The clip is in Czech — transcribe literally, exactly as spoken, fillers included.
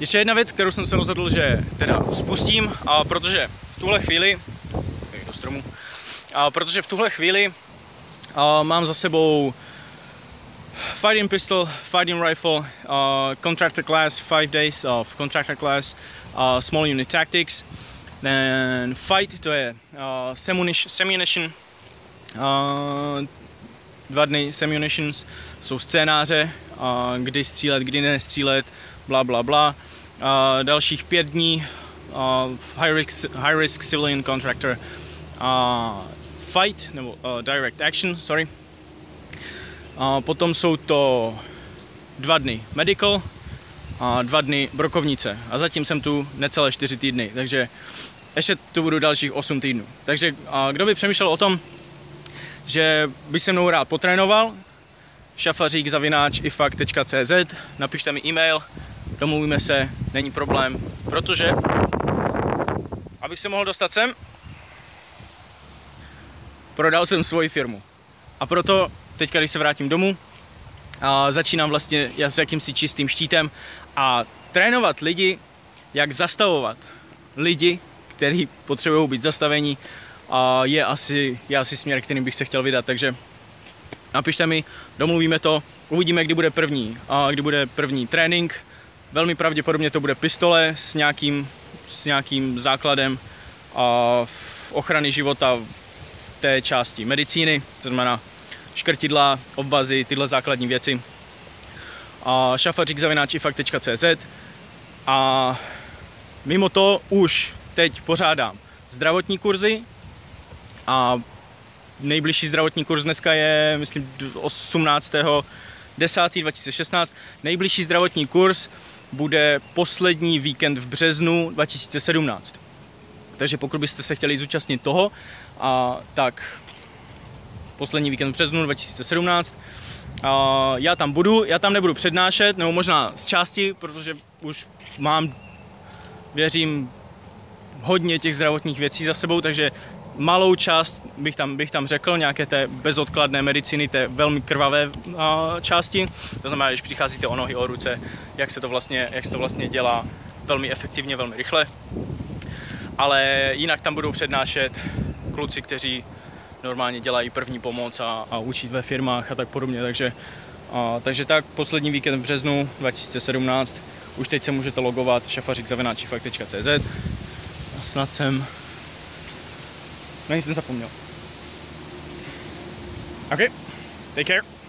Ještě jedna věc, kterou jsem se rozhodl, že teda spustím, a protože v tuhle chvíli, do stromu, a protože v tuhle chvíli a mám za sebou fighting pistol, fighting rifle, uh, contractor class, five days of contractor class, uh, small unit tactics, then fight, to je uh, semunition, uh, dva dny semunitions, jsou scénáře, uh, kdy střílet, kdy nestřílet, bla bla bla. Uh, dalších pět dní uh, high risk, high risk civilian contractor uh, fight, nebo uh, direct action, sorry. Uh, potom jsou to dva dny medical a dva dny brokovnice. A zatím jsem tu necelé čtyři týdny, takže ještě tu budu dalších osm týdnů. Takže uh, kdo by přemýšlel o tom, že by se mnou rád potrénoval, šafařík zavináč ifak tečka cz, napište mi e-mail, domluvíme se, není problém, protože abych se mohl dostat sem, prodal jsem svoji firmu. A proto teďka, když se vrátím domů, a začínám vlastně s jakýmsi čistým štítem a trénovat lidi, jak zastavovat lidi, kteří potřebují být zastavení, a je asi, je asi směr, kterým bych se chtěl vydat, takže napište mi, domluvíme to, uvidíme, kdy bude první, a kdy bude první trénink. Velmi pravděpodobně to bude pistole s nějakým, s nějakým základem a ochrany života v té části medicíny, to znamená škrtidla, obvazy, tyhle základní věci. A šafařík zavináč ifak tečka cz. A mimo to už teď pořádám zdravotní kurzy a nejbližší zdravotní kurz dneska je, myslím, osmnáctého desátého dva tisíce šestnáct. Nejbližší zdravotní kurz bude poslední víkend v březnu dva tisíce sedmnáct. Takže pokud byste se chtěli zúčastnit toho, a tak poslední víkend v březnu dva tisíce sedmnáct. A já tam budu, já tam nebudu přednášet, nebo možná z části, protože už mám, věřím, hodně těch zdravotních věcí za sebou, takže malou část bych tam, bych tam řekl, nějaké té bezodkladné medicíny, té velmi krvavé a, části. To znamená, když přicházíte o nohy, o ruce, jak se to vlastně, jak se to vlastně dělá velmi efektivně, velmi rychle. Ale jinak tam budou přednášet kluci, kteří normálně dělají první pomoc a, a učit ve firmách a tak podobně. Takže, a, takže tak, poslední víkend v březnu dva tisíce sedmnáct. Už teď se můžete logovat šafařík zavináč ifak tečka cz. A snad jsem na nic nezapomněl. OK, take care.